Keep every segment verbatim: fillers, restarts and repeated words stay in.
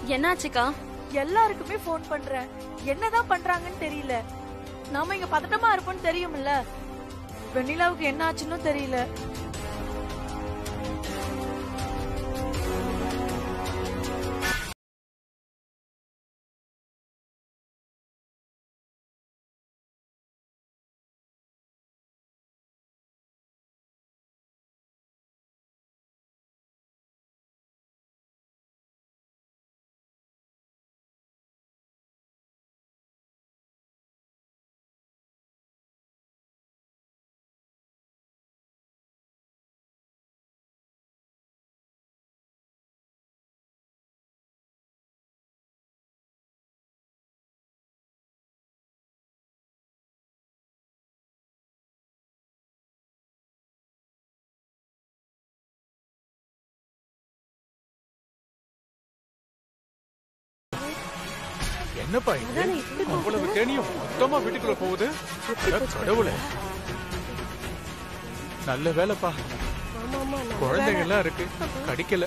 என்னாச்சுக்கா? எல்லாருக்குமே போன் பண்றேன், என்னதான் பண்றாங்கன்னு தெரியல. நாம இங்க பதட்டமா இருப்போம்னு தெரியும்ல. வெண்ணிலாவுக்கு என்ன ஆச்சுன்னு தெரியல. என்னப்பா இது? அவ்வளவு தேனியும் மொத்தமா வீட்டுக்குள்ள போகுது. கடவுளே, நல்ல வேலைப்பா, குழந்தைங்க எல்லாம் இருக்கு, கடிக்கல.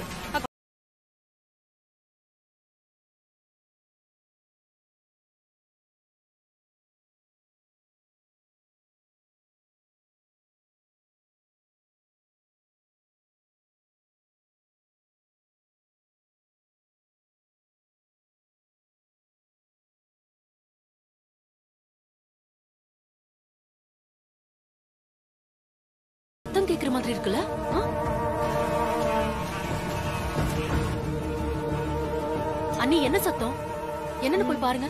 சத்தம் கேக்குற மாதிரி இருக்குல்ல? அண்ணி, என்ன சத்தம்? என்னன்னு போய் பாருங்க.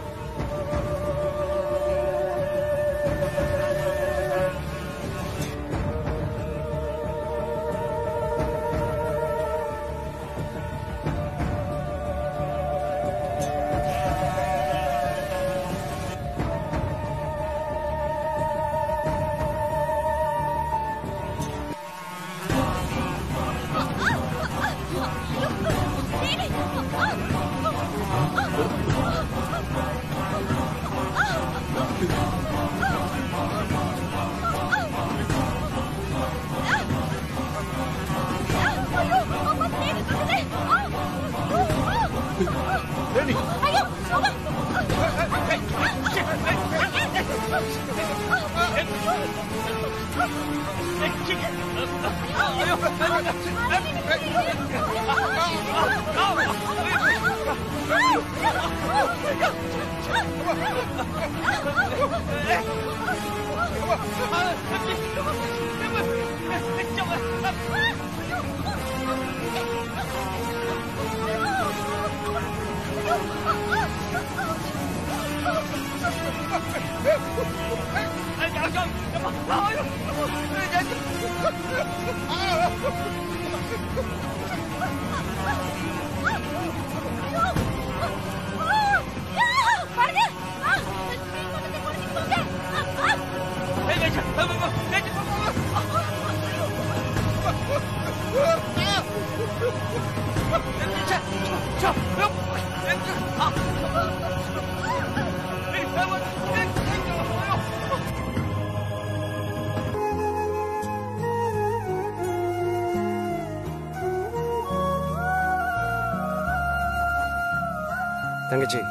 தங்கச்சி,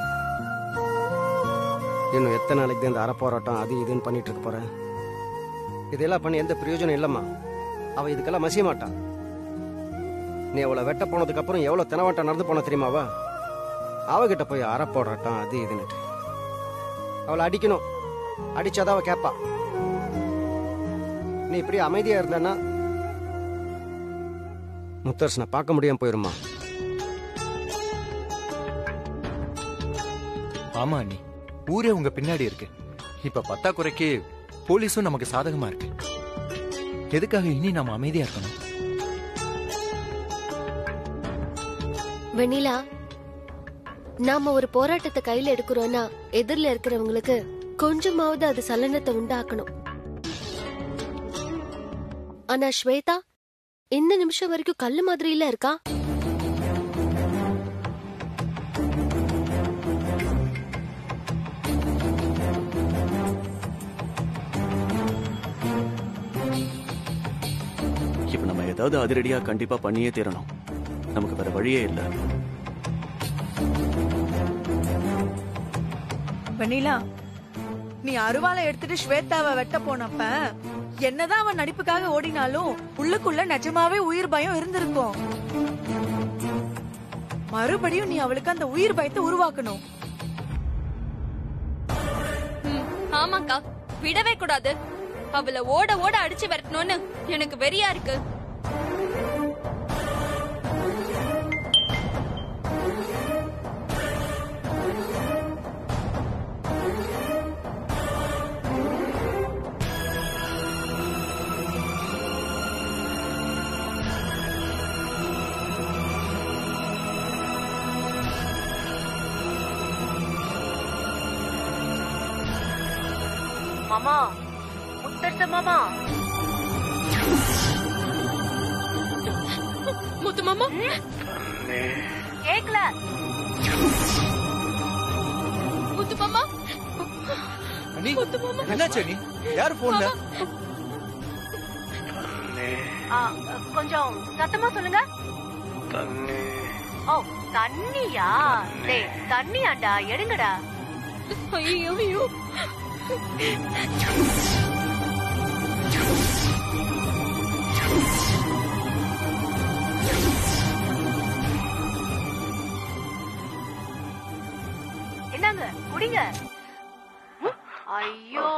இன்னும் எத்தனை நாளைக்கு தான் இந்த அற போராட்டம் அது இதுன்னு பண்ணிட்டு இருக்க போறேன்? இதெல்லாம் பண்ணி எந்த பிரயோஜனம் இல்லம்மா. அவ இதுக்கெல்லாம் மசிய மாட்டான். நீ அவளை வெட்ட போனதுக்கு அப்புறம் எவ்வளவு தினவாட்டம் நடந்து போன தெரியுமாவா? அவகிட்ட போய் அற போராட்டம் அது இதுன்னுட்டு அவளை அடிக்கணும். அடிச்சாதான் அவ கேப்பா. நீ இப்படி அமைதியா இருந்தானா முத்தரசனை பார்க்க முடியாம போயிருமா? ஆமா அண்ணி, ஊரே உங்க பின்னாடி இருக்கு. இப்ப பத்தாக்குறைக்கு போலீஸும் நமக்கு சாதகமா இருக்கு. எதுக்காக இனி நாம அமைதியா இருக்கணும்? வெண்ணிலா, நாம ஒரு போராட்டத்தை கையில எடுக்கிறோம்னா எதிரில இருக்கிறவங்களுக்கு கொஞ்சமாவது அது சலனத்தை உண்டாக்கணும். ஆனா ஸ்வேதா இந்த நிமிஷம் வரைக்கும் கல்லு மாதிரி இல்ல இருக்கா. இப்ப நம்ம ஏதாவது அதிரடியா கண்டிப்பா பண்ணியே தீரணும். நமக்கு வேற வழியே இல்லை. வெண்ணிலா, நீ அருவாளை எடுத்துட்டு ஸ்வேதாவை வெட்ட போனப்ப என்னதான் அவன் நடிப்புக்காக ஓடினாலும் உள்ளுக்குள்ள நிஜமாவே உயிர் பயம் இருந்திருக்கும். மறுபடியும் நீ அவளுக்கு அந்த உயிர் பயத்தை உருவாக்கணும். ஆமாக்கா, விடவே கூடாது. அவளை ஓட ஓட அடிச்சு விரட்டணும்னு எனக்கு வெறியா இருக்கு. மாமா, முத்தரச மாமா. முத்து மாமா கேக்கல. முத்து மாமா, அண்ணி, என்னாச்சு அண்ணி? யாரு போன்ல? கொஞ்சம் சத்தமா சொல்லுங்க. ஓ, தண்ணியா? டேய், தண்ணியாண்டா, எடுங்கடா. ஐயோ ஐயோ. என்னங்க, குடிங்க. ஐயோ,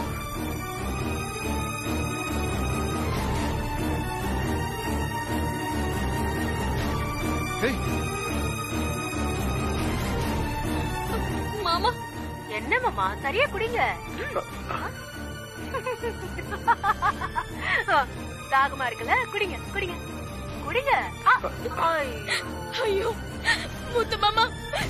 மாமா, என்ன மாமா, சரியா குடிங்க. தாகமா இருக்குல்ல, குடிங்க குடிங்க குடிங்க. ஐயோ முத்து மாமா.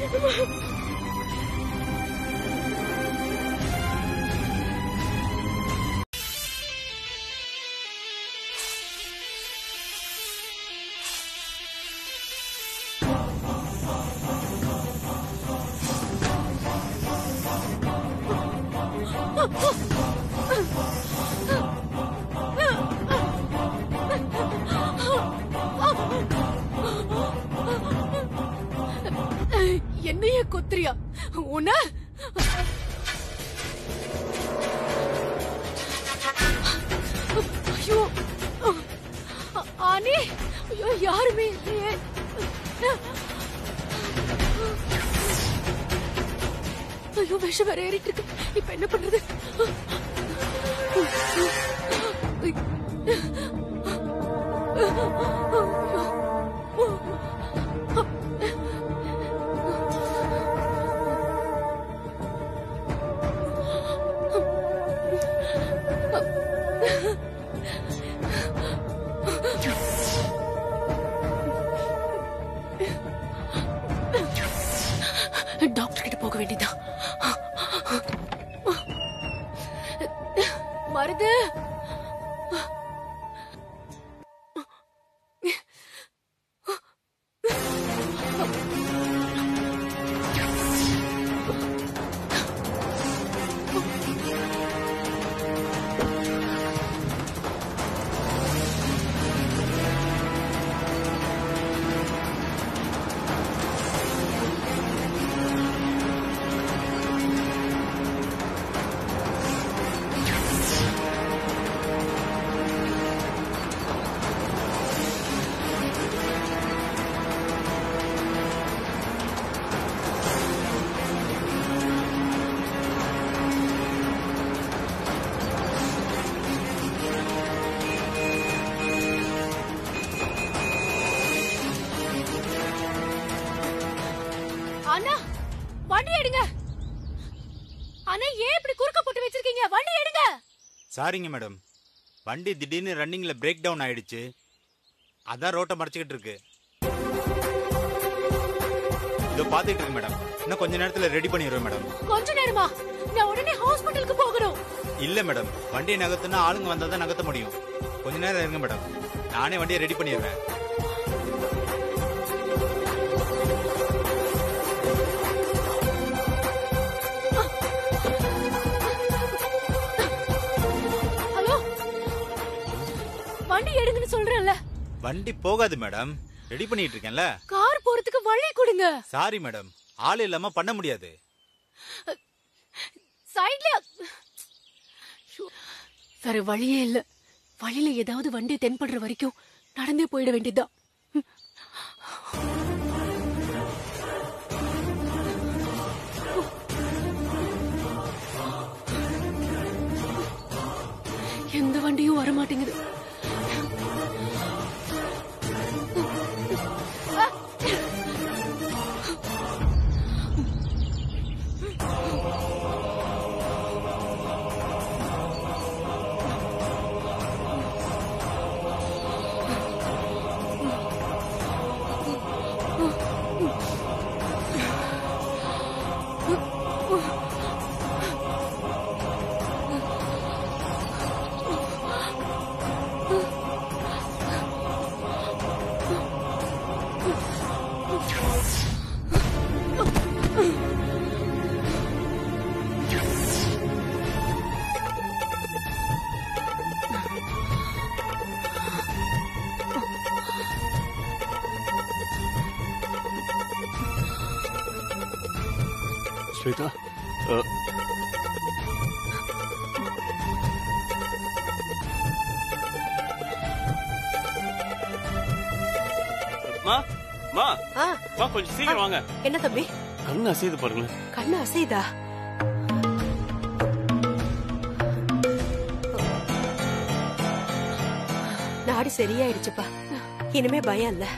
என்னைய கொத்திரியா உன்ன? ஐயோ ஆனி, ஐயோ யாருமே இல்லையே. ஐயோ விஷம் வேற ஏறிட்டு இருக்கு. இப்ப என்ன பண்றது? டாக்டர் கிட்ட போக வேண்டியதா? மருது, அண்ணா வண்டி எடுங்க. அண்ணா ஏன் இப்படி குறுக்க போட்டு வச்சிருக்கீங்க? வண்டி எடுங்க. சாரிங்க மேடம், வண்டி திடீர்னு ரன்னிங்ல பிரேக் டவுன் ஆயிடுச்சு. அதான் ரோட்டை மறைச்சிக்கிட்டு இருக்கு. இதோ பாத்துட்டு இருக்கு மேடம். இன்னும் கொஞ்ச நேரத்துல ரெடி பண்ணிடுவேன் மேடம். கொஞ்ச நேரமா? நான் உடனே ஹாஸ்பிடலுக்கு போகணும். இல்ல மேடம், வண்டியை நகர்த்துனா ஆளுங்க வந்தா தான் நகர்த்த முடியும். கொஞ்ச நேரம் இருங்க மேடம், நானே வண்டியை ரெடி பண்ணிடுவேன். வண்டி எடுங்கன்னு சொல்றேன்ல. வண்டி போகாது மேடம், ரெடி பண்ணிட்டு இருக்கேன்ல. கார் போறதுக்கு வழி கொடுங்க. சாரி மேடம், ஆள் இல்லாம பண்ண முடியாது. வேற வழியே இல்ல. வழியில ஏதாவது வண்டி தென்படுற வரைக்கும் நடந்தே போயிட வேண்டியதுதான். எந்த வண்டியும் வர மாட்டேங்குது. ஸ்வேதா, மா மா மா கொஞ்சம் சீக்கிரம் வாங்க. என்ன தம்பி? கண்ணு அசைது பாருங்களேன். கண்ணு அசைதா? நாடி சரியாயிடுச்சுப்பா, இனிமே பயம் இல்ல.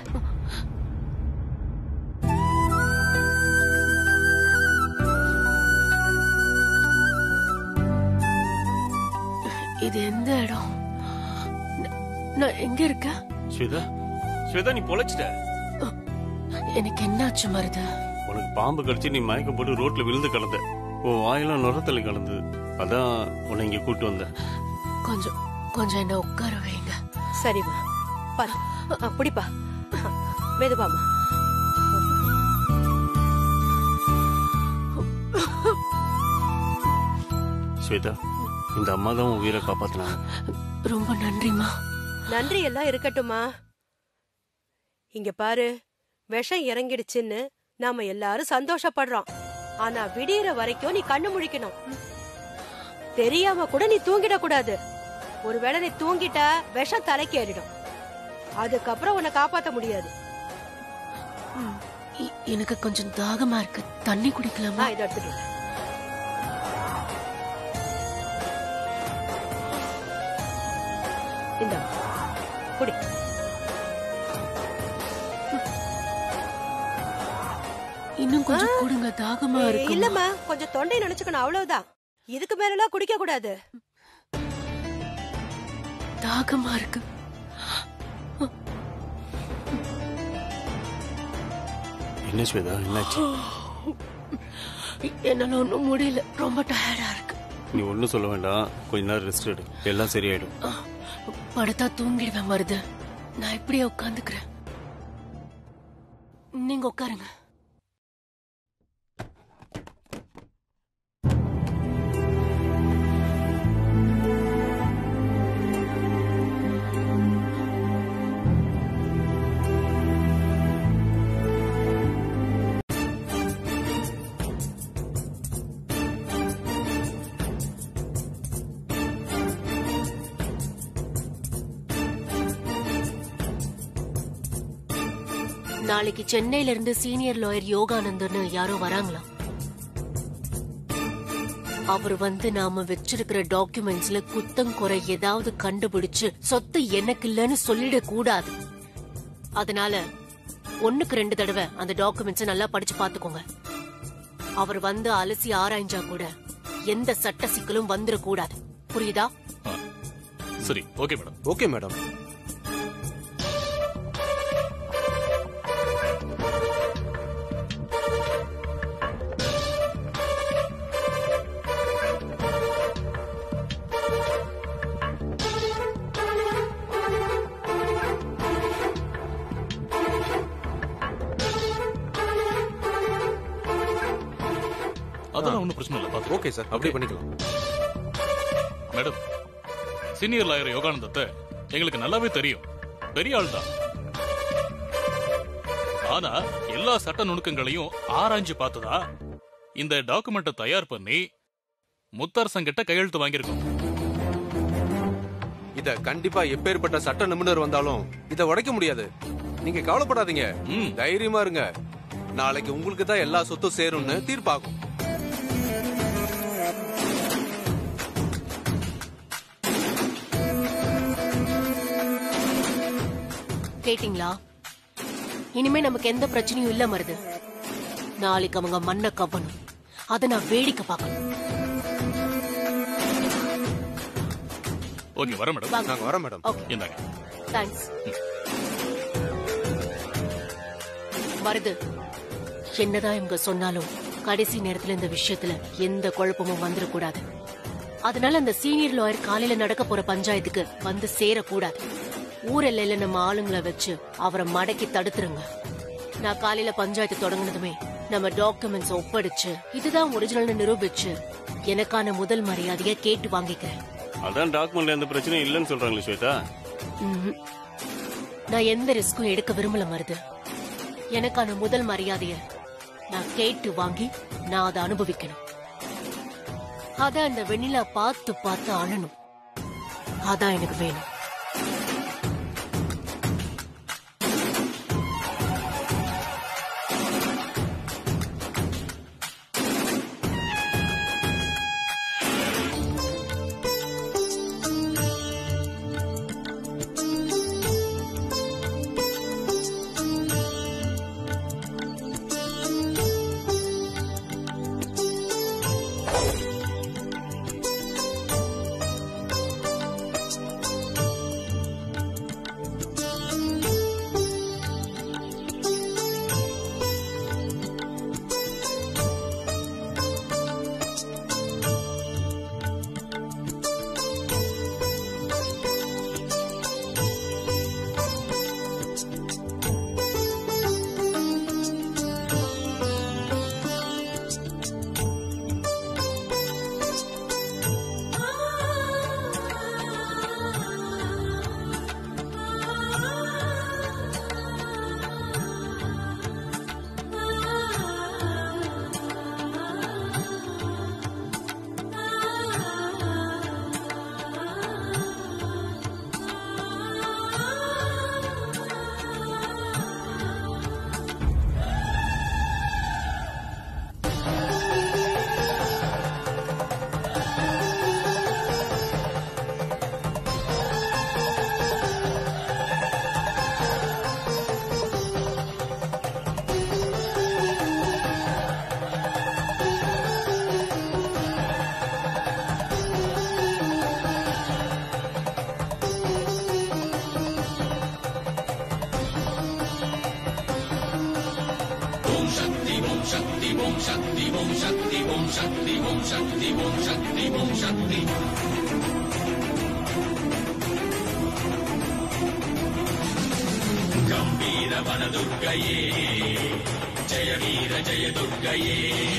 இது எந்த இடம்? நான் எங்க இருக்க? ஸ்வேதா, ஸ்வேதா நீ பொழைச்சிட்ட. எனக்கு என்னாச்சு மருது? உனக்கு பாம்பு கடிச்சு நீ மயக்கம் போட்டு ரோட்ல விழுந்து கிடந்த. உன் வாயெல்லாம் நுரத்தள்ளி கலந்தது. அதான் உன்னை இங்க கூட்டு வந்த. கொஞ்சம் கொஞ்சம் என்ன உட்கார வைங்க. சரிம்மா, பாரு அப்படிப்பா, மெதுவாமா. ஸ்வேதா, இந்த அம்மா தான் உன் உயிரை காப்பாத்தினாங்க. ரொம்ப நன்றிமா. நன்றி எல்லாம் இருக்கட்டுமா. இங்க பாரு, விஷம் இறங்கிடுச்சுன்னு நாம எல்லாரும் சந்தோஷப்படுறோம். ஆனா விடியற வரைக்கும் நீ கண்ணு முழிக்கணும். தெரியாம கூட நீ தூங்கிட கூடாது. ஒருவேளை நீ தூங்கிட்டா விஷம் தலைக்கு ஏறிடும். அதுக்கப்புறம் உன்னை காப்பாத்த முடியாது. எனக்கு கொஞ்சம் தாகமா இருக்கு, தண்ணி குடிக்கலாமா? இதை எடுத்துட்டு இந்த குடி. இன்னும் கொஞ்சம் கொடுங்க, தாகமா இருக்கு. இல்லம்மா, கொஞ்சம் தொண்டை நினைச்சுக்கணும், அவ்வளவுதான். இதுக்கு மேலாம் குடிக்க கூடாது. தாகமா இருக்கு. என்ன ஸ்வேதா, என்னாச்சு? என்னால ஒண்ணும் முடியல, ரொம்ப டயர்டா இருக்கு. நீ ஒன்னும் சொல்ல வேண்டாம், கொஞ்ச நேரம் ரெஸ்ட் எடு, எல்லாம் சரியாயிடும். படுத்தா தூங்கிடுவேன் மருது. நான் இப்படியே உட்காந்துக்கிறேன், நீங்க உட்காருங்க. நாளைக்கு சென்னையில இருந்து சீனியர் லாயர் யோகானந்தன்னு யாரோ வராங்களா? அவர் வந்து நாம வச்சிருக்கிற டாக்குமெண்ட்ஸ்ல குத்தம் குறை ஏதாவது கண்டுபிடிச்சு சொத்து எனக்கு இல்லன்னு சொல்லிட கூடாது. அதனால ஒண்ணுக்கு ரெண்டு தடவை அந்த டாக்குமெண்ட்ஸ் நல்லா படிச்சு பாத்துக்கோங்க. அவர் வந்து அலசி ஆராய்ஞ்சா கூட எந்த சட்ட சிக்கலும் வந்துடக்கூடாது. புரியுதா? சரி, ஓகே மேடம். Okay madam. அதெல்லாம் ஒன்றும் பிரச்சனை இல்லை. ஓகே சார், அப்படியே பண்ணிக்கலாம். மேடம், சீனியர் லாயர் யோகானந்தத்தை எங்களுக்கு நல்லாவே தெரியும். பெரிய ஆள் தான். ஆனா எல்லா சட்ட நுணுக்கங்களையும் ஆராய்ஞ்சு பார்த்ததா இந்த டாக்குமெண்ட்டை தயார் பண்ணி முத்தரசன் கிட்ட கையெழுத்து வாங்கியிருக்கோம். இத கண்டிப்பா எப்பேற்பட்ட சட்ட நிபுணர் வந்தாலும் இத உடைக்க முடியாது. நீங்க கவலைப்படாதீங்க, தைரியமா இருங்க. நாளைக்கு உங்களுக்கு தான் எல்லா சொத்தும் சேரும்னு தீர்ப்பாகும். கேட்டீங்களா? இனிமே நமக்கு எந்த பிரச்சனையும் இல்ல மருது. நாளைக்கு அவங்க மண்ணை கவ்வணும், அதை நான் வேடிக்கை பார்க்கணும். ஓகே, வர மேடம். நாங்க வரோம் மேடம். இந்தாங்க. தேங்க்ஸ். மருது, என்னதான் இவங்க சொன்னாலும் கடைசி நேரத்துல இந்த விஷயத்துல எந்த குழப்பமும் வந்துடக்கூடாது. அதனால அந்த சீனியர் லாயர் காலையில நடக்க போற பஞ்சாயத்துக்கு வந்து சேரக்கூடாது. ஊரெல்லையில நம்ம ஆளுங்களை வச்சு அவரை மடக்கி தடுத்துருங்க. நான் காலையில பஞ்சாயத்து தொடங்கினதுமே நம்ம டாக்குமெண்ட்ஸ் ஒப்படைச்சு இதுதான் ஒரிஜினல்னு நிரூபிச்சு எனக்கான முதல் மரியாதையை கேட்டு வாங்கிக்கிறேன். அதான் டாக்குமெண்ட்ல எந்த பிரச்சனையும் இல்லைன்னு சொல்றாங்களே ஸ்வேதா. நான் எந்த ரிஸ்க்கும் எடுக்க விரும்பல மருது. எனக்கான முதல் மரியாதைய நான் கேட்டு வாங்கி நான் அதை அனுபவிக்கணும். அத அந்த வெண்ணிலா பார்த்து பார்த்து அழணும். அதான் எனக்கு வேணும். गंभीर वन दुर्गये जय वीर जय दुर्गये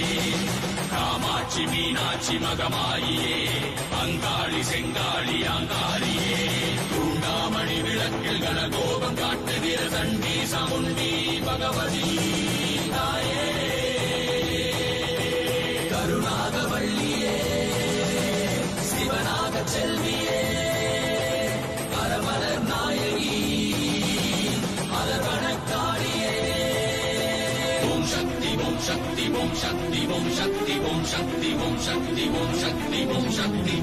कामाक्षि मीनाक्षि मगमायिये अंगाळि सेंगाळि आंगारिये चूडामणि विளக்கில் गणगोपं काट्टुगिर दण्डी समुण्डी भगवती ताये करुणागवल्लिये शिवनाग செல்வியே அரமலர் நாயகி மலர்வனக்காரியே ஓம் சக்தி ஓம் சக்தி ஓம் சக்தி ஓம் சக்தி ஓம் சக்தி ஓம் சக்தி ஓம் சக்தி ஓம் சக்தி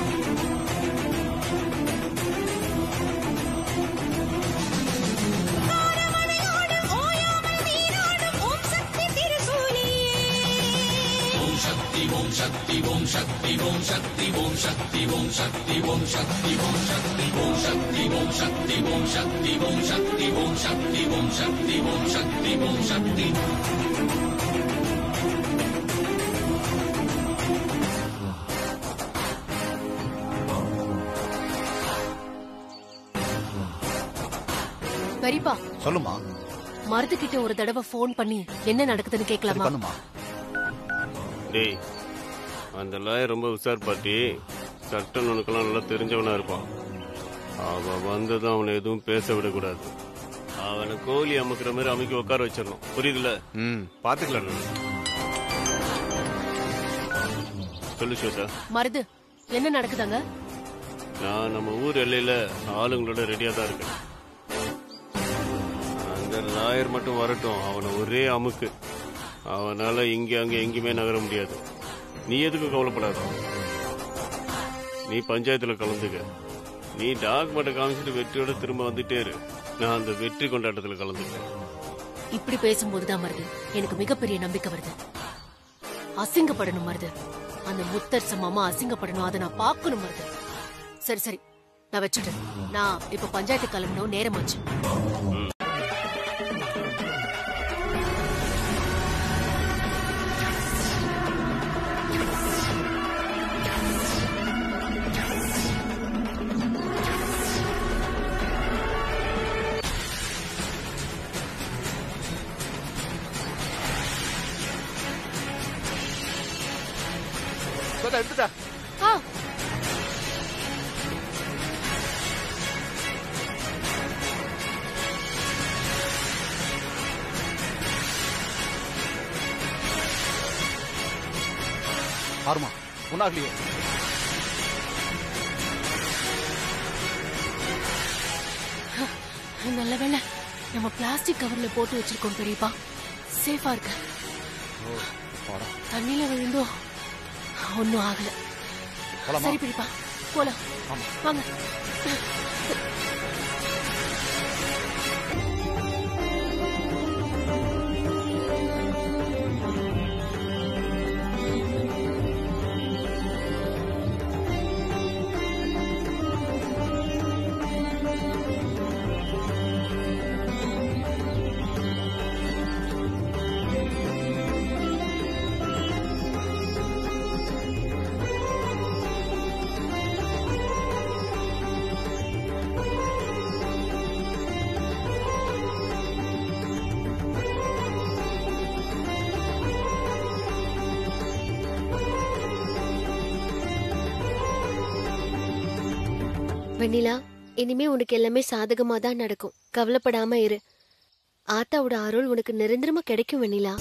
Om Shakti Om Shakti Om Shakti Om Shakti Om Shakti Om Shakti Om Shakti Om Shakti Om Shakti Om Shakti Om Shakti Om Shakti Om Shakti Om Shakti Om Shakti பெரியப்பா சொல்லுமா. மருது கிட்ட ஒரு தடவை phone பண்ணி என்ன நடக்குதுன்னு கேட்கலாமா? டேய், அந்த லாயர் ரொம்ப உஷார் பாட்டி. சட்டம் உனக்கெல்லாம் நல்லா தெரிஞ்சவனா இருப்பான். அவன் வந்ததும் அவனை எதுவும் பேச விடக்கூடாது. அவனை கோழி அமுக்கிற மாதிரி அமைக்க உட்கார வச்சிடணும். புரியுதுல? ம், பாத்துக்கலாம். சொல்லு ஸ்வேதா. மருது, என்ன நடக்குதாங்க? நான் நம்ம ஊர் எல்லையில ஆளுங்களோட ரெடியா தான் இருக்கேன். அந்த லாயர் மட்டும் வரட்டும், அவனை ஒரே அமுக்கு. அவனால இங்க அங்க எங்கேயுமே நகர முடியாது. நீ எதுக்கு கவலைப்படாத. நீ பஞ்சாயத்துல கலந்துக்க. நீ டாக்குமெண்ட்டை காமிச்சிட்டு வெற்றியோட திரும்ப வந்துட்டே இரு. நான் அந்த வெற்றி கொண்டாட்டத்துல கலந்துக்கிறேன். இப்படி பேசும்போதுதான் மருது எனக்கு மிகப்பெரிய நம்பிக்கை வருது. அசிங்கப்படணும் மருது, அந்த முத்தரச மாமா அசிங்கப்படணும், அதை நான் பார்க்கணும் மருது. சரி சரி, நான் வச்சுட்டேன். நான் இப்ப பஞ்சாயத்து கிளம்பணும், நேரமாச்சு. எடுத்துட்டா ஆறுமா உன்னாகலையே. நல்ல வேளை நம்ம பிளாஸ்டிக் கவர்ல போட்டு வச்சிருக்கோம் பெரியப்பா, சேஃபா இருக்க. தண்ணியில விழுந்தோம், ஒன்னும் ஆகல. சரி பெரியப்பா, போலாம் வாங்க. வெண்ணிலா, இனிமே உனக்கு எல்லாமே சாதகமா தான் நடக்கும். கவலைப்படாம இரு. ஆத்தாவோட அருள் உனக்கு நிரந்தரமா கிடைக்கும் வெண்ணிலா.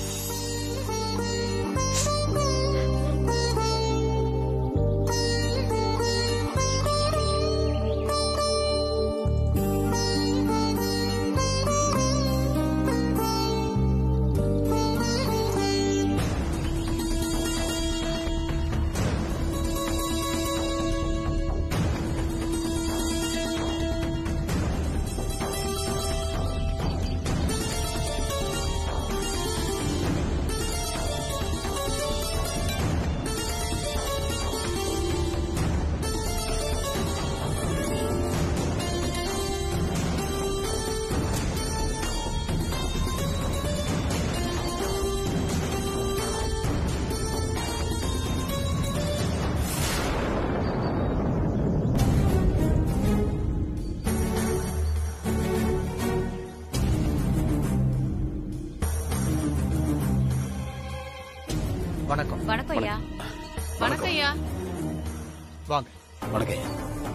வணக்கம். வணக்கம் ஐயா. வணக்கம் ஐயா. வாங்க. வணக்கம் ஐயா.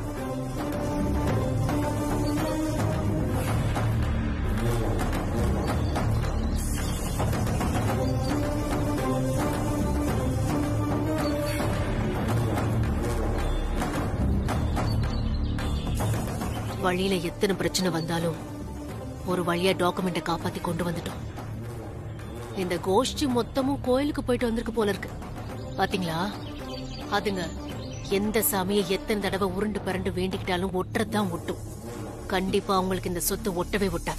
வழியில எத்தனை பிரச்சனை வந்தாலும் ஒரு வழியா டாக்குமெண்ட்டை காப்பாத்தி கொண்டு வந்துட்டோம். இந்த கோஷ்டி மொத்தமும் கோயிலுக்கு போயிட்டு வந்திருக்கு போல இருக்கு. பாத்தீங்களா, அதுங்க எந்த சாமியை எத்தனை தடவை உருண்டு பரண்டு வேண்டிக்கிட்டாலும் ஒட்டுறதுதான் ஒட்டும். கண்டிப்பா அவங்களுக்கு இந்த சொத்து ஒட்டவே ஒட்டாது.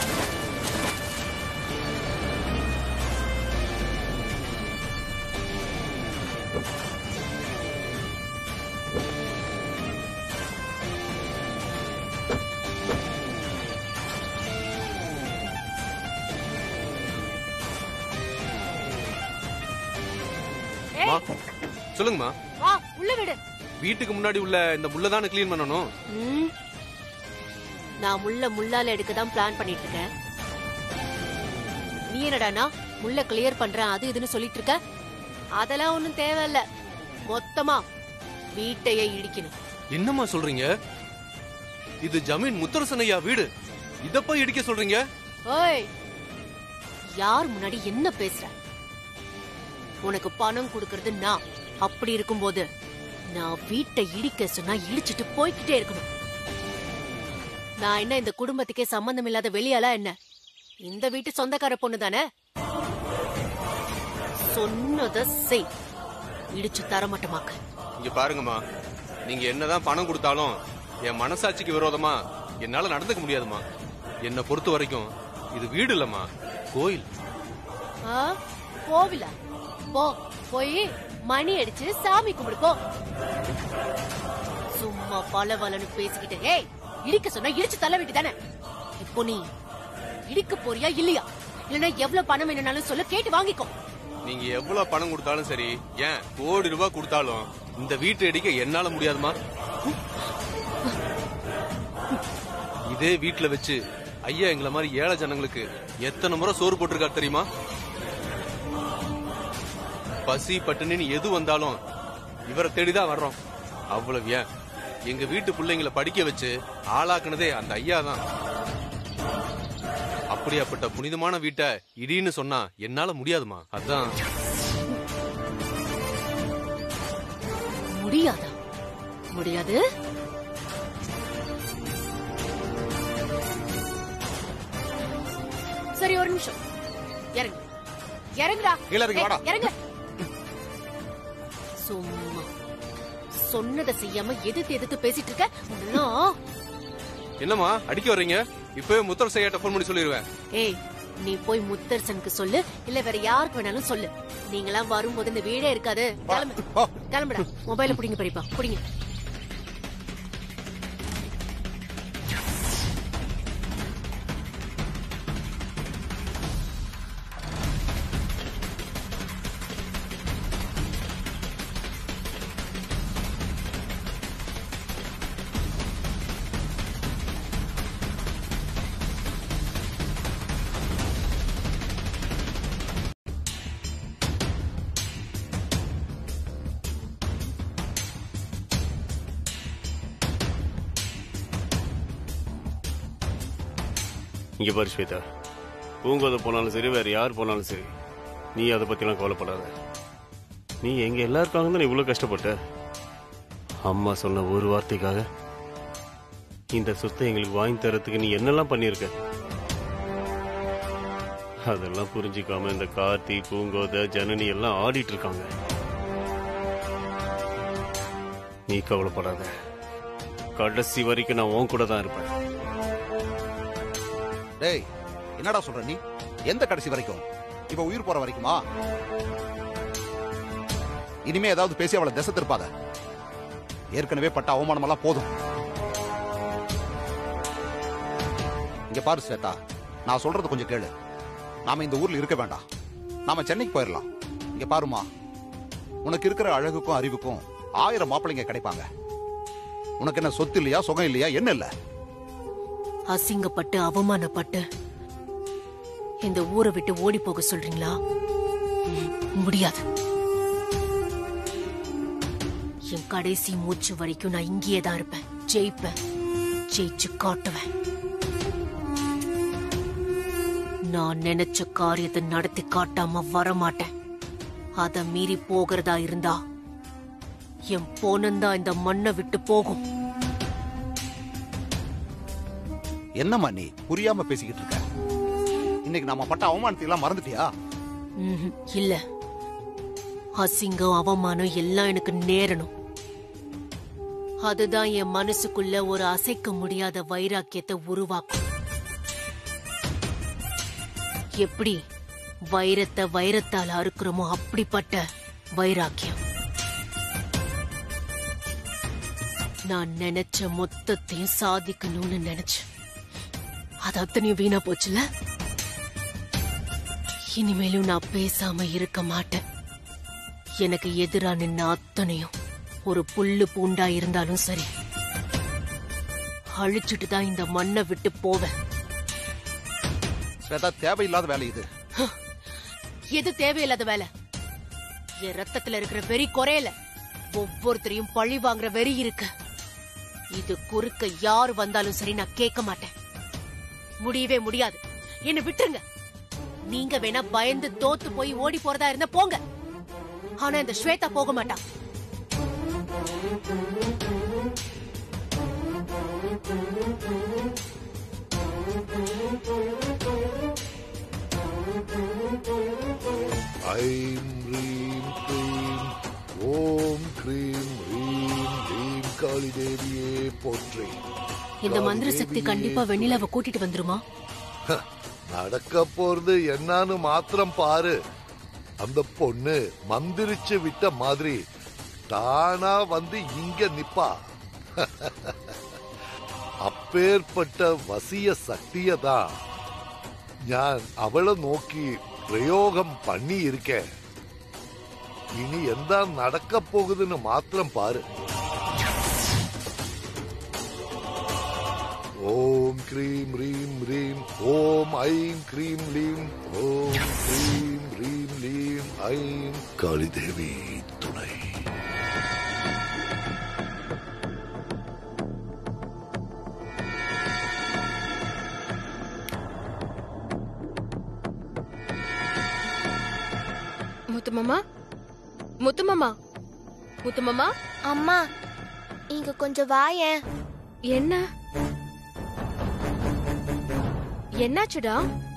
சொல்லுங்கம்மா. வா உள்ள விடு. வீட்டுக்கு முன்னாடி உள்ள இந்த முள்ளதான கிளீன் பண்ணணும். நான் முள்ள முள்ளால எடுக்க தான் பிளான் பண்ணிட்டு இருக்கேன். நீ என்னடானா முள்ள கிளியர் பண்றேன் அது இதுன்னு சொல்லிட்டு இருக்க? அதெல்லாம் ஒண்ணும் தேவையில்ல. மொத்தமா வீட்டையே இடிக்கணும். என்னம்மா சொல்றீங்க? இது ஜமீன் முத்தரசனையா வீடு, இத போய் இடிக்க சொல்றீங்க? ஓய், யார் முன்னாடி என்ன பேசுற? உனக்கு பணம் கொடுக்கறது நான். அப்படி இருக்கும்போது நான் வீட்டை இடிக்க சொன்னா இடிச்சிட்டு போய்கிட்டே இருக்கணும். நான் என்ன இந்த குடும்பத்துக்கே சம்பந்தம் இல்லாத வெளியால என்ன? இந்த வீட்டு சொந்தக்கார பொண்ணு தானே. சொன்னத செய், இடிச்சு தரமாட்டமாக்க. இங்க பாருங்கம்மா, நீங்க என்னதான் பணம் கொடுத்தாலும் என் மனசாட்சிக்கு விரோதமா என்னால நடந்துக்க முடியாதுமா. என்னை பொறுத்த வரைக்கும் இது வீடு இல்லம்மா, கோயில். கோவிலா? போ, போய் மணி அடிச்சு சாமி கும்பிடு போ. சும்மா பல வலன்னு பேசிக்கிட்டு ஏய், இடிக்க சொன்னா இடிச்சு தள்ள வேண்டியதானே. இப்போ நீ இடிக்க போறியா இல்லையா? இல்லன்னா எவ்வளவு பணம் வேணும்னாலும் சொல்ல, கேட்டு வாங்கிக்கோ. நீங்க எவ்வளவு பணம் கொடுத்தாலும் சரி, ஏன் கோடி ரூபாய் கொடுத்தாலும் இந்த வீட்டை இடிக்க என்னால முடியாதுமா. இதே வீட்டுல வச்சு ஐயா எங்களை மாதிரி ஏழை ஜனங்களுக்கு எத்தனை முறை சோறு போட்டிருக்காரு தெரியுமா? பசி பட்டினி எது வந்தாலும் இவரை தேடிதான் வர்றோம். அவ்வளவு ஏன் எங்க வீட்டு பிள்ளைங்களை படிக்க வச்சு ஆளாக்குனதே அந்த ஐயா தான். அப்படியாப்பட்ட புனிதமான வீட்டை இடின்னு சொன்னா என்னால முடியாதுமா. அதான். முடியாதா? முடியாது. சரி, ஒரு நிமிஷம். இறங்கு, இறங்குடா. இறங்கு. சும்மா சொன்னதை செய்யாம எதிர்த்து எதிர்த்து பேசிட்டு இருக்க. என்னம்மா அடிக்க வர்றீங்க? இப்பவே முத்தர் செய்யாட்ட போன் பண்ணி சொல்லிடுவேன். ஏய், நீ போய் முத்தரசனுக்கு சொல்லு, இல்ல வேற யாருக்கு வேணாலும் சொல்லு. நீங்களா வரும்போது இந்த வீடே இருக்காது. கிளம்பு, கிளம்புடா. மொபைல புடிங்க பெரியப்பா, புடிங்க. இங்க பாரு ஸ்வேதா, பூங்கோதை போனாலும் சரி, வேற யார் போனாலும் சரி, நீ அதை பத்திலாம் கவலைப்படாத. நீ எங்க எல்லாருக்காக தான் இவ்வளவு கஷ்டப்பட்ட. அம்மா சொன்ன ஒரு வார்த்தைக்காக இந்த சொத்தை எங்களுக்கு வாங்கி தரத்துக்கு நீ என்னெல்லாம் பண்ணிருக்க. அதெல்லாம் புரிஞ்சுக்காம இந்த கார்த்தி, பூங்கோதை, ஜனனி எல்லாம் ஆடிட்டு இருக்காங்க. நீ கவலைப்படாத, கடைசி வரைக்கும் நான் உன் கூட தான் இருப்பேன். டேய், என்னடா சொல்ற நீ? எந்த கடைசி வரைக்கும்? இப்ப உயிர் போற வரைக்குமா? இனிமே ஏதாவது பேசி அவளை திசை திருப்பாத. ஏற்கனவே பட்ட அவமானம் எல்லாம் போதும். இங்க பாரு ஸ்வேதா, நான் சொல்றது கொஞ்சம் கேளு. நாம இந்த ஊர்ல இருக்க வேண்டாம், நாம சென்னைக்கு போயிடலாம். இங்க பாருமா, உனக்கு இருக்கிற அழகுக்கும் அறிவுக்கும் ஆயிரம் மாப்பிள்ளைங்க கிடைப்பாங்க. உனக்கு என்ன சொத்து இல்லையா, சுகம் இல்லையா, என்ன இல்ல? அசிங்கப்பட்டு அவமானப்பட்டு இந்த ஊரை விட்டு ஓடி போக சொல்றீங்களா? முடியாது. என் கடைசி மூச்சு வரைக்கும் நான் இங்கேயே தான் இருப்பேன். ஜெயிப்பேன், ஜெயிச்சு காட்டுவேன். நான் நினைச்ச காரியத்தை நடத்தி காட்டாம வரமாட்டேன். அத மீறி போகிறதா இருந்தா என் போனந்தா இந்த மண்ணை விட்டு போகும். என்னம்மா நீ புரியாம பேசிக்கிட்டு இருக்க? இன்னைக்கு நாம பட்ட அவமானத்தை எல்லாம் மறந்துட்டியா? இல்ல, அசிங்கம் அவமானம் எல்லாம் எனக்கு நேரணும். அதுதான் என் மனசுக்குள்ள ஒரு அசைக்க முடியாத வைராக்கியத்தை உருவாக்கும். எப்படி வைரத்தை வைரத்தால் அறுக்கிறோமோ அப்படிப்பட்ட வைராக்கியம். நான் நினைச்ச மொத்தத்தையும் சாதிக்கணும்னு நினைச்சேன். அது அத்தனையும் வீணா போச்சுல. இனிமேலும் நான் பேசாம இருக்க மாட்டேன். எனக்கு எதிரா நின்ன அத்தனையும் ஒரு புல்லு பூண்டா இருந்தாலும் சரி, அழிச்சிட்டு தான் இந்த மண்ணை விட்டு போவேன். தேவையில்லாத வேலை இது. எது தேவையில்லாத வேலை? என் ரத்தத்துல இருக்கிற வெறி குறையல, ஒவ்வொருத்தரையும் பழி வாங்குற வெறி இருக்கு. இது குறுக்க யாரு வந்தாலும் சரி, நான் கேட்க மாட்டேன். முடியவே முடியாது. என்ன விட்டுருங்க. நீங்க வேணா பயந்து தோத்து போய் ஓடி போறதா இருந்தா போங்க. ஆனா இந்த ஸ்வேதா போக மாட்டா. ஐம் ரீம் க்ரீம் ஓம் க்ரீம் ரீம் ரீம் காளி தேவியே போற்றி. இந்த மந்திர சக்தி கண்டிப்பா வெண்ணிலாவை கூட்டிட்டு வந்துருமா? நடக்க போறது என்னன்னு மாத்திரம் பாரு. அந்த பொண்ணு மந்திரிச்சு விட்ட மாதிரி தானா வந்து இங்க நிப்பா. அப்பேற்பட்ட வசிய சக்தியதான் ഞാൻ അവളെ നോക്കി പ്രയോഗം പണിയിരിക്കെ. ഇനി എന്താ നടക്ക പോകുതെന്ന് മാത്രം പാര്. ഓം ക്രീം റീം റീം ഓം ഐം ക്രീം ലീം ഓം ക്രീം റീം ലീം ഐം കാളിദേവി തുണை. முத்துமாமா, முத்துமாமா, முத்துமாமா. அம்மா இங்க கொஞ்சம் வாயேன். என்ன என்னாச்சுடா?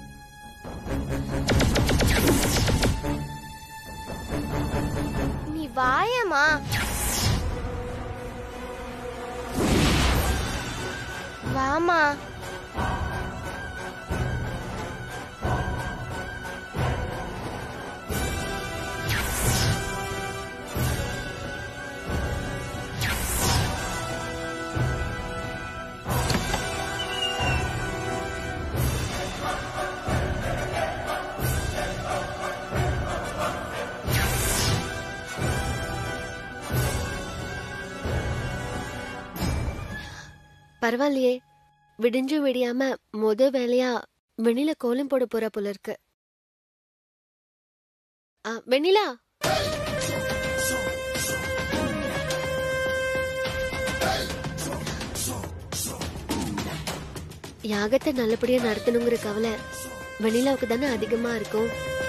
நீ வாயேம்மா. வாமா. பரவாயில்லையே, விடிஞ்சு விடியாம முத வேலையா வெண்ணிலா கோலம் போட போற போல இருக்கு. வெண்ணிலா, யாகத்தை நல்லபடியா நடத்தணுங்கிற கவலை வெண்ணிலாவுக்கு தானே அதிகமா இருக்கும்.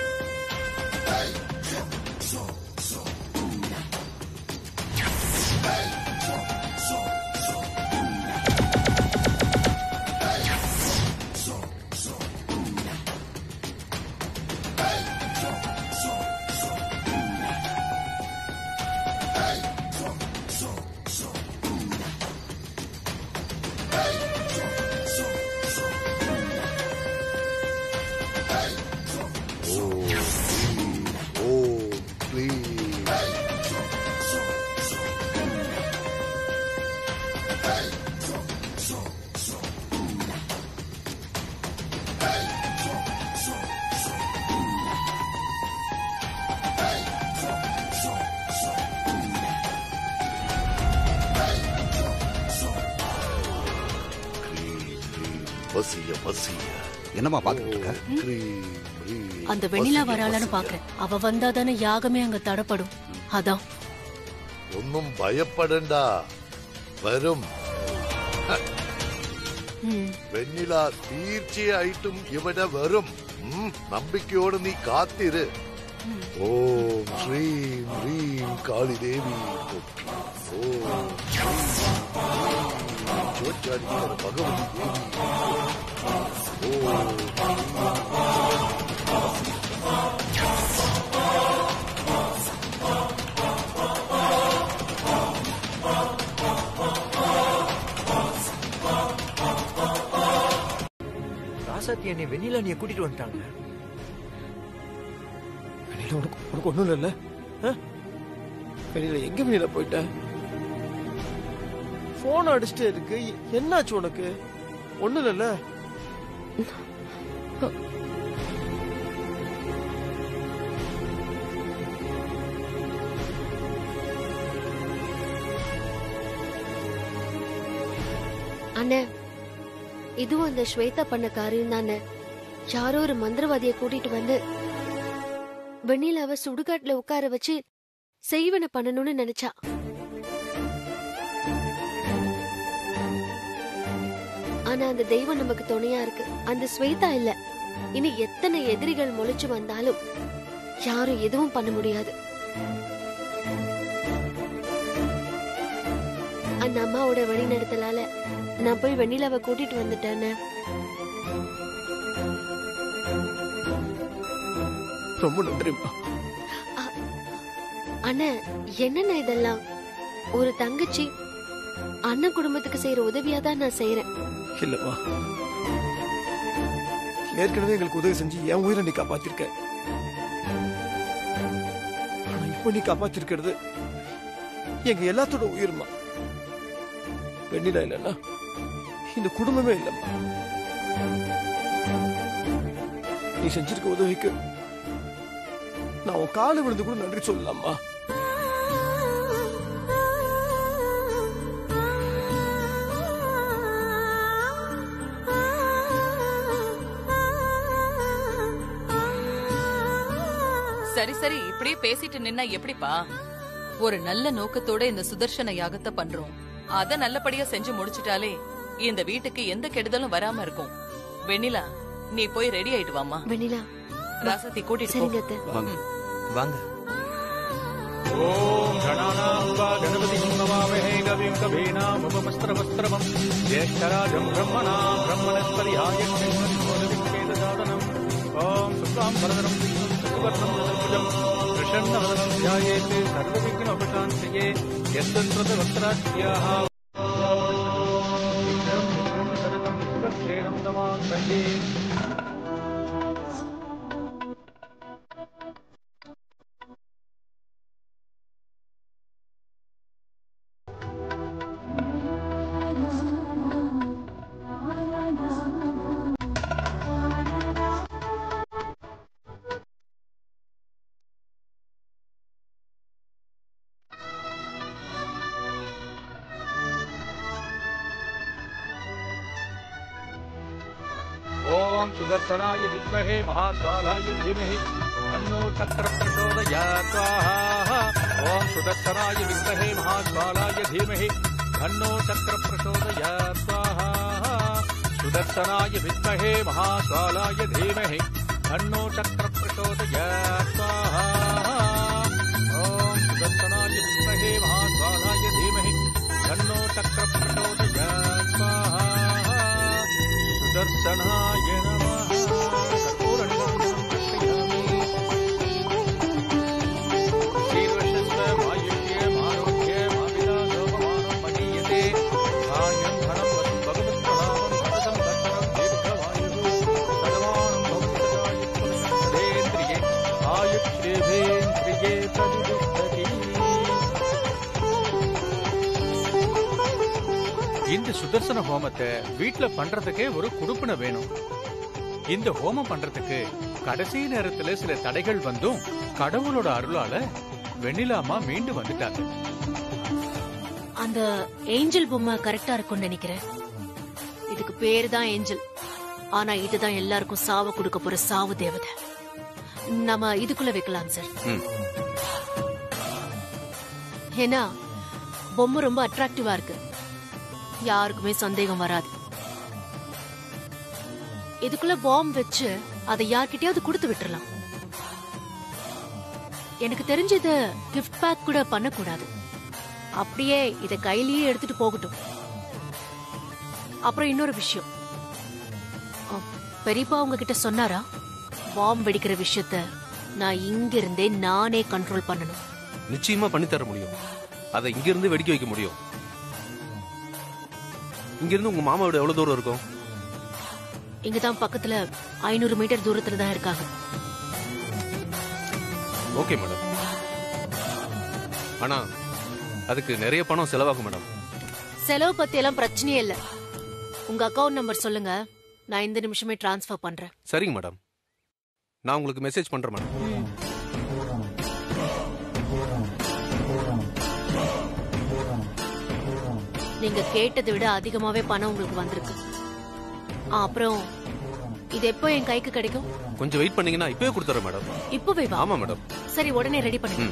என்னமா பாத்துட்டு இருக்க? அந்த வெண்ணிலா வராளான்னு பாக்குறேன். அவ வந்தாதானே யாகமே அங்க தடப்படும். அதான். ഒന്നും ഭയപ്പെടണ്ട, വരും. വെണ്ണില തീർച്ചയായിട്ടും ഇവിടെ വരും. നമ്പിക്കയോടെ നീ കാത്തിര്. ഓം ശ്രീം ഹ്രീം കാളിദേവി ഓം ചോറ്റാനിക്കര ഭഗവതി ദേവി ഓം ராசாத்தி என்னை வெண்ணிலா நீ கூட்டிட்டு வந்துட்டாங்க. வெண்ணிலா உனக்கு உனக்கு ஒண்ணும் இல்லைல்ல? வெண்ணிலா எங்க வெண்ணிலா போயிட்ட? போன் அடிச்சுட்டே இருக்கு. என்னாச்சு உனக்கு? ஒண்ணும் இல்லைல்ல? அண்ணே, இதுவும் அந்த ஸ்வேதா பண்ண காரியம் தானே. யாரோ ஒரு மந்திரவாதிய கூட்டிட்டு வந்து வெண்ணிலாவை சுடுகாட்டுல உட்கார வச்சு செய்வன பண்ணணும்னு நினைச்சா. ஆனா அந்த தெய்வம் நமக்கு துணையா இருக்கு. அந்த ஸ்வேதா இல்ல. இனி எத்தனை எதிரிகள் முளைச்சு வந்தாலும் யாரும் எதுவும் பண்ண முடியாது. அந்த அம்மாவோட வழி நடத்தலால நான் போய் வெண்ணிலாவை கூட்டிட்டு வந்துட்டேன்னு. ரொம்ப நன்றிமா. அண்ணா என்னண்ணா இதெல்லாம்? ஒரு தங்கச்சி அண்ணன் குடும்பத்துக்கு செய்யற உதவியாதான் நான் செய்யறேன். இல்லம்மா, ஏற்கனவே எங்களுக்கு உதவி செஞ்சு என் உயிரை நீ காப்பாத்திருக்க. ஆனா இப்ப நீ காப்பாத்திருக்கிறது எங்க எல்லாத்தோட உயிர்மா. வெண்ணிலா இல்லைன்னா இந்த குடும்பமே இல்லம்மா. நீ செஞ்சிருக்க உதவிக்கு நான் உன் காலை விழுந்து கூட நன்றி சொல்லலாமா? சரி சரி, இப்படியே பேசிட்டு நின்னா எப்படிப்பா? ஒரு நல்ல நோக்கத்தோட இந்த சுதர்சன யாகத்தை பண்றோம். அத நல்லபடியா செஞ்சு முடிச்சிட்டாலே இந்த வீட்டுக்கு எந்த கெடுதலும் வராம இருக்கும். வெண்ணிலா, நீ போய் ரெடி ஆயிட்டு வாமா. வெண்ணிலா, ராசாத்தி கூட்டிட்டு போ. வாங்க. ஓம் கணானாம்பா கணபதிம் நமாமஹே கவிம் கவீனாம் உபமஸ்திரவஸ்திரமம் ஜேஷ்டராஜம் பிரம்மணாம் பிரம்மணஸ்பரியாய க்ஷேமோதவிக்ஷேதசாதனம் ஓம் சுக்லாம் வரதனம் சுவர்ணம் சதுர்புஜம் பிரசன்னவதனம் த்யாயேத் சர்வவிக்னோபசாந்தயே யஸ்தத்ரத வக்த்ராஸ்யாஹ சரதம் விஸ்வக்ஷேணம் நமாமஹே. ओम सुदर्शनाय विद्महे महाकालाय धीमहि तन्नो चक्र प्रचोदयात् स्वाहा। ओम सुदर्शनाय विद्महे महाकालाय धीमहि तन्नो चक्र प्रचोदयात् स्वाहा। सुदर्शनाय विद्महे महाकालाय धीमहि तन्नो चक्र प्रचोदयात् स्वाहा। ओम सुदर्शनाय विद्महे महाकालाय धीमहि तन्नो चक्र प्रचोदयात् स्वाहा। सुदर्शनाय नमः। இந்த சுதர்சன ஹோமத்தை வீட்டுல பண்றதுக்கே ஒரு குடுப்பினை வேணும். இந்த ஹோமம் பண்றதுக்கு கடைசி நேரத்துல சில தடைகள் வந்தும் கடவுளோட அருளால வெண்ணிலாமா மீண்டு வந்துட்டாங்க. அந்த ஏஞ்சல் பொம்மை கரெக்டா இருக்கும்னு நினைக்கிறேன். இதுக்கு பேரு தான் ஏஞ்சல். ஆனா இதுதான் எல்லாருக்கும் சாவு கொடுக்க போற சாவு தேவதை. நம்ம இதுக்குள்ள வைக்கலாம் சார். ஏன்னா பொம்மை ரொம்ப அட்ராக்டிவா இருக்கு, யாருக்குமே சந்தேகம் வராது. இதுக்குள்ள பாம்பு வச்சு அதை யார்கிட்டயாவது கொடுத்து விட்டுறலாம். எனக்கு தெரிஞ்சது கிஃப்ட் பேக் கூட பண்ணக்கூடாது. அப்படியே இத கையிலேயே எடுத்துட்டு போகட்டும். அப்புறம் இன்னொரு விஷயம், பெரியப்பா உங்ககிட்ட சொன்னாரா பாம்பு வெடிக்கிற விஷயத்த நான் இங்க இருந்தே நானே கண்ட்ரோல் பண்ணணும்? நிச்சயமா பண்ணி தர முடியும். அதை இங்க இருந்து வெடிக்க வைக்க முடியும். இங்க இருந்து உங்க மாமா வீடு எவ்வளவு தூரம் இருக்கும்? இங்கதான் பக்கத்துல ஐநூறு மீட்டர் தூரத்துல தான் இருக்காங்க. Okay madam. ஆனா அதுக்கு நிறைய பணம் செலவாகும் மேடம். செலவு பத்தி எல்லாம் பிரச்சனையே இல்ல. உங்க அக்கவுண்ட் நம்பர் சொல்லுங்க, நான் இந்த நிமிஷமே டிரான்ஸ்ஃபர் பண்றேன். சரிங்க மேடம், நான் உங்களுக்கு மெசேஜ் பண்றேன் மேடம். நீங்க கேட்டதை விட அதிகமாவே பணம் உங்களுக்கு வந்திருக்கு. அப்புறம் இது எப்போ என் கைக்கு கிடைக்கும்? கொஞ்சம் வெயிட் பண்ணீங்கன்னா இப்பவே கொடுத்துறேன் மேடம். இப்பவே வா? ஆமா மேடம். சரி, உடனே ரெடி பண்ணுங்க.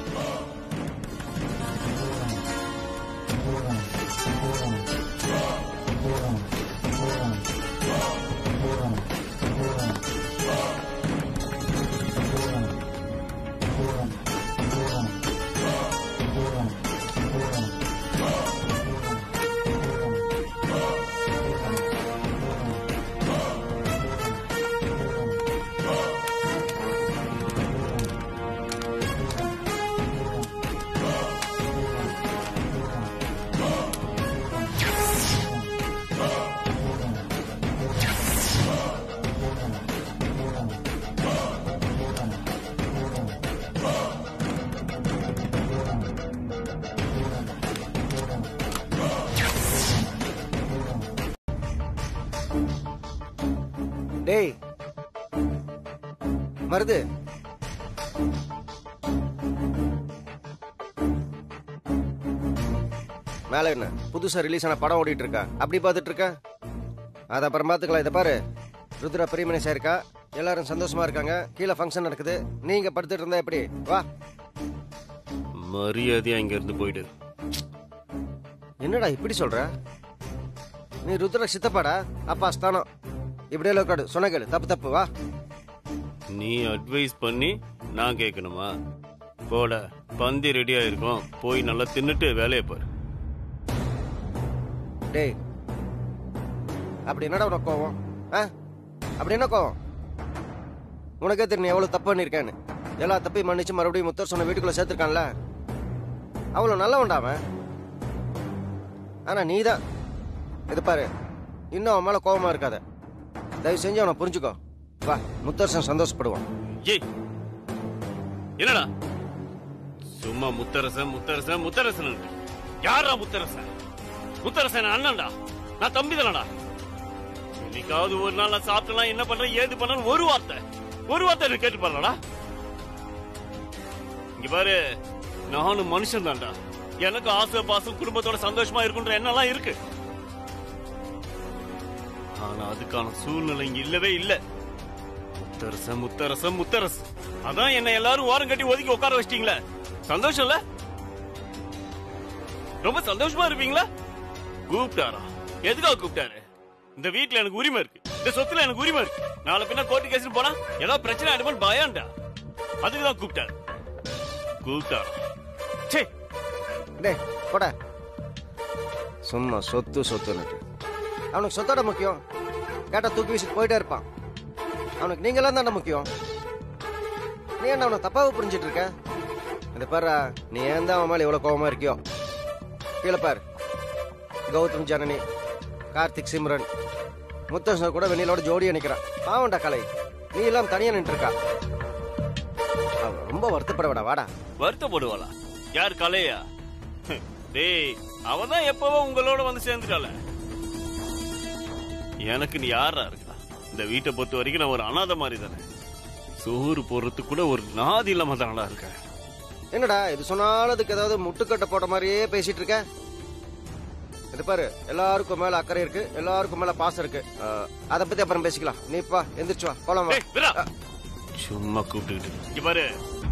டேய் மருது, மேல என்ன புதுசா ரிலீஸ் ஆன படம் ஓடிட்டு இருக்கா? அப்படி பாத்துட்டு இருக்க? அத அப்புறம் பாத்துக்கலாம். இத பாரு, ருத்ரா பிரிமணிசா இருக்கா, எல்லாரும் சந்தோஷமா இருக்காங்க, கீழே ஃபங்க்ஷன் நடக்குது, நீங்க படுத்துட்டு இருந்தா எப்படி? வா. மரியாதையா இங்க இருந்து போயிடு. என்னடா இப்படி சொல்ற? நீ ருத்ரா சித்தப்பாடா, அப்பா ஸ்தானம். இப்படியே உட்காடு, சொன்ன கேளு. தப்பு தப்பு. வா. நீ அட்வைஸ் பண்ணி நான் கேட்கணுமா? போட, பந்தி ரெடியா இருக்கும், போய் நல்லா தின்னுட்டு வேலையை பாரு. டேய், அப்படி என்னடா உனக்கு கோவம்? அப்படி என்ன கோவம்? உனக்கே தெரியும் எவ்வளவு தப்பு பண்ணிருக்கேன்னு. எல்லா தப்பையும் மன்னிச்சு மறுபடியும் முத்தர் சொன்ன வீட்டுக்குள்ள சேர்த்திருக்கான்ல, அவ்வளவு நல்ல உண்டாவன். ஆனா நீதான் இது பாரு, இன்னும் அவன் மேல கோவமா இருக்காத. தயவு செஞ்சு அவனை புரிஞ்சுக்கோ. வா, முத்தரசன் சந்தோஷப்படுவான். ஏய், என்னடா சும்மா முத்தரசன் முத்தரசன் முத்தரசன்? யாரா முத்தரசன்? முத்தரசன் அண்ணன்டா, நான் தம்பி தானடா. இன்னைக்காவது ஒரு நாள் நான் சாப்பிட்டலாம், என்ன பண்றேன் ஏது பண்ண ஒரு வார்த்தை ஒரு வார்த்தை கேட்டு பாருடா. இங்க பாரு, நானும் மனுஷன் தான்டா. எனக்கு ஆசை பாசம் குடும்பத்தோட சந்தோஷமா இருக்குன்ற எண்ணெல்லாம் இருக்கு. ஆனா அதுக்கான சூழ்நிலை இங்க இல்லவே இல்ல. முத்தரசன் முத்தரசன் முத்தரசு, அதான் என்ன எல்லாரும் ஓரம் கட்டி ஒதுக்கி உட்கார வச்சிட்டீங்களே. சந்தோஷம் இல்ல? ரொம்ப சந்தோஷமா இருப்பீங்களா? கூப்பிட்டாரா? எதுக்காக கூப்பிட்டாரு? இந்த வீட்டுல எனக்கு உரிமை இருக்கு, இந்த சொத்துல எனக்கு உரிமை இருக்கு. நாளை பின்ன கோர்ட்டு கேஸ் போனா ஏதாவது பிரச்சனை ஆயிடுமோ பயம்டா, அதுக்குதான் கூப்பிட்டாரு. கூப்பிட்டாரா? டேய் போட, சும்மா சொத்து சொத்துன்னு. அவனுக்கு சொத்தோட முக்கியம். கேட்டா தூக்கி வீசிட்டு போயிட்டே இருப்பான். அவனுக்கு நீங்களாம் தானே முக்கியம். நீ என்ன அவனை தப்பாக புரிஞ்சிட்டு இருக்க? இந்த பாரு, நீ ஏன் தான் அவன் மேல இவ்வளவு கோபமா இருக்கியோ? கீழே பாரு, கௌதம் ஜனனி, கார்த்திக் சிம்ரன், முத்தரசன் கூட வெண்ணிலோட ஜோடியா நிக்கிறான். பாவண்டா கலை, நீ எல்லாம் தனியா நின்று இருக்கா. அவ ரொம்ப வருத்தப்படவாடா. வாடா. வருத்தப்படுவாளா? யார், கலையா? டேய், அவதான் எப்பவோ உங்களோட வந்து சேர்ந்துட்டால. எனக்கு நீ யாரா இருக்கா? இந்த வீட்டை பொறுத்த வரைக்கும் நான் ஒரு அனாதை மாதிரி தானே. சோறு போடுறதுக்கு கூட ஒரு நாதி இல்லாம தானடா இருக்க. என்னடா இது சொன்னாலும் அதுக்கு ஏதாவது முட்டுக்கட்டை போட்ட மாதிரியே பேசிட்டு இருக்க? இது பாரு, எல்லாருக்கும் மேல அக்கறை இருக்கு, எல்லாருக்கும் மேல பாசம் இருக்கு. அத பத்தி அப்புறம் பேசிக்கலாம். நீ பா, எந்திரிச்சு வா, போலாம். சும்மா கூப்பிட்டுக்கிட்டு இங்க பாரு,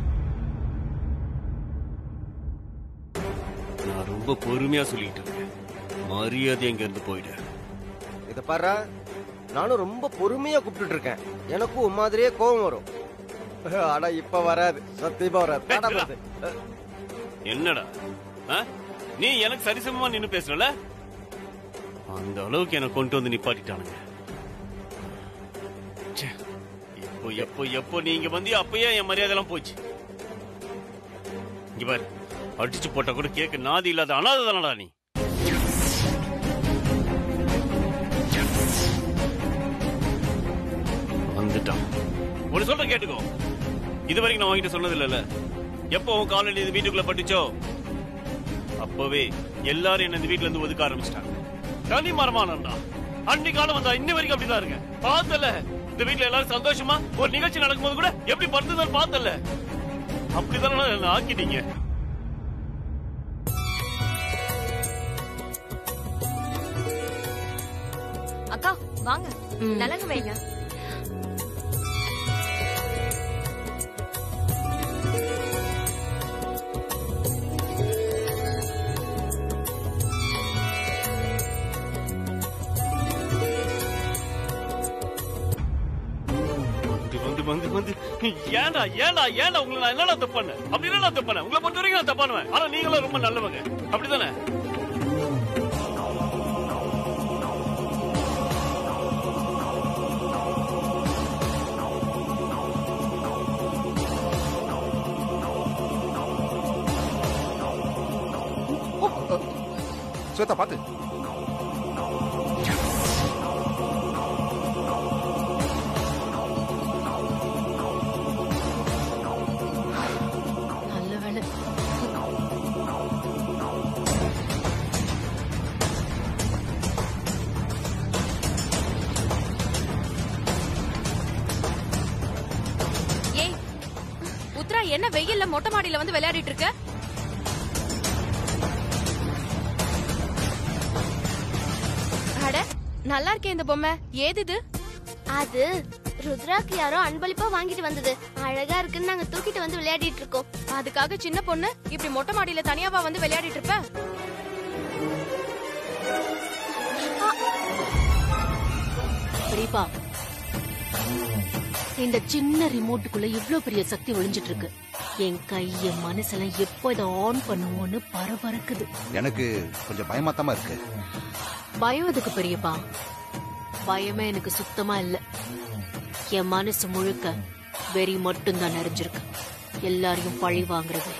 நான் ரொம்ப பொறுமையா சொல்லிட்டு இருக்கேன். மரியாதை எங்க இருந்து போயிடு. இத பாரு, நானும் ரொம்ப பொறுமையா கூப்பிட்டு இருக்கேன். எனக்கும் உன் மாதிரியே கோபம் வரும். ஆனா இப்ப வராது, சத்தியமா வராது. என்னடா நீ எனக்கு சரிசமமா நின்னு பேசுறல? அந்த அளவுக்கு எனக்கு கொண்டு வந்து நிப்பாட்டிட்டானுங்க. எப்போ எப்போ எப்போ நீங்க வந்து அப்பயே என் மரியாதை எல்லாம் போச்சு. இங்க பாரு, அடிச்சு போட்டா கூட கேட்க நாதி இல்லாத அனாதை தானடா நீ. வந்துட்டான். ஒரு சொல்ற கேட்டுக்கோ, இது வரைக்கும் நான் உங்ககிட்ட சொன்னது இல்ல. எப்போ உன் காலனி இந்த வீட்டுக்குள்ள பட்டுச்சோ அப்பவே எல்லாரும் என்ன இந்த வீட்டுல இருந்து ஒதுக்க ஆரம்பிச்சிட்டாங்க. தனி மரமானண்டா. அன்னைக்கு காலம் வந்தா இன்ன வரைக்கும் அப்படிதான் இருக்க. பார்த்தல இந்த வீட்டுல எல்லாரும் சந்தோஷமா ஒரு நிகழ்ச்சி நடக்கும்போது கூட எப்படி படுத்துதான் பார்த்தல. அப்படிதானே ஆக்கிட்டீங்க. அக்கா வாங்க, நலங்கு வைங்க. வந்து வந்து ஏன்டா ஏன்டா ஏன்டா உங்களை நான் என்னடா தப்பு பண்ணேன்? அப்படி என்ன தப்பு பண்ணேன்? உங்களை பொறுத்த வரைக்கும் நான் தப்பு பண்ணுவேன். ஆனா நீங்களும் ரொம்ப நல்லவங்க, அப்படிதானே? ஸ்வேதா பாத்து. என்ன வெயில்ல மொட்டை மாடியில வந்து விளையாடிட்டு இருக்க? அட நல்லா இருக்கே இந்த பொம்மை. ஏது இது? அது ருத்ராக்கு யாரோ அன்பளிப்பா வாங்கிட்டு வந்தது. அழகா இருக்குன்னு நாங்க தூக்கிட்டு வந்து விளையாடிட்டு இருக்கோம். அதுக்காக சின்ன பொண்ணு இப்படி மொட்டை மாடியில தனியாவா வந்து விளையாடிட்டு இருப்ப? பெரியப்பா, இந்த சின்ன ரிமோட்டுக்குள்ள இவ்ளோ பெரிய சக்தி ஒளிஞ்சிட்டு இருக்கு. என் கை என் மனசெல்லாம் எப்போ இதை ஆன் பண்ணுவோன்னு பரபரக்குது. எனக்கு கொஞ்சம் பயமாத்தமா இருக்கு. பயம் எதுக்கு பெரியப்பா? பயமே எனக்கு சுத்தமா இல்ல. என் மனசு முழுக்க வெறி மட்டும் தான் நிறைஞ்சிருக்கு. எல்லாரையும் பழி வாங்குறது.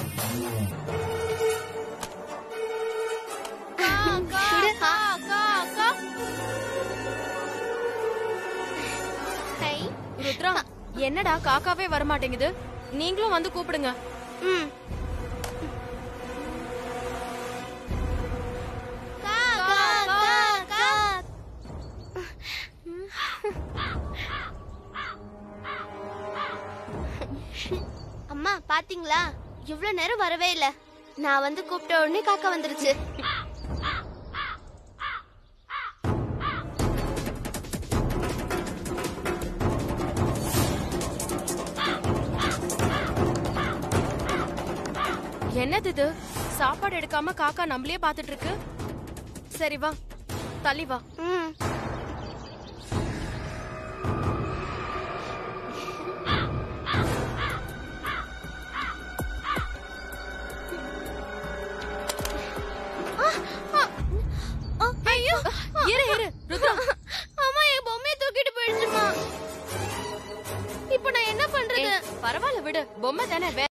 ருத்ரா, என்னடா காக்காவே வரமாட்டேங்குது? நீங்களும் வந்து கூப்பிடுங்க. ம். அம்மா பாத்தீங்களா, இவ்வளவு நேரம் வரவே இல்ல. நான் வந்து கூப்பிட்ட உடனே காக்கா வந்துருச்சு. என்னது இது? சாப்பாடு எடுக்காம காக்கா நம்மளே பாத்துட்டு இருக்கு. சரி வா, தள்ளி வா. ஐயோ, இரு இரு ருத்ரா. அம்மா என் பொம்மையை தூக்கிட்டு போயிடுச்சுமா. இப்போ நான் என்ன பண்றது? பரவாயில்ல விடு, பொம்மை தானே.